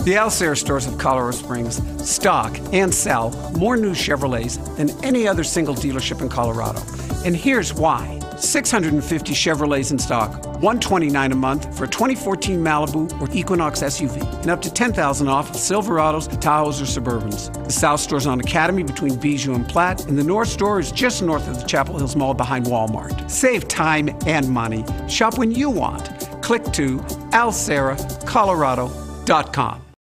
The Serra stores of Colorado Springs stock and sell more new Chevrolets than any other single dealership in Colorado. And here's why. 650 Chevrolets in stock, $129 a month for a 2014 Malibu or Equinox SUV, and up to $10,000 off of Silverados, Tahoes, or Suburbans. The South Store's on Academy between Bijou and Platte, and the North Store is just north of the Chapel Hills Mall behind Walmart. Save time and money. Shop when you want. Click to alserracolorado.com.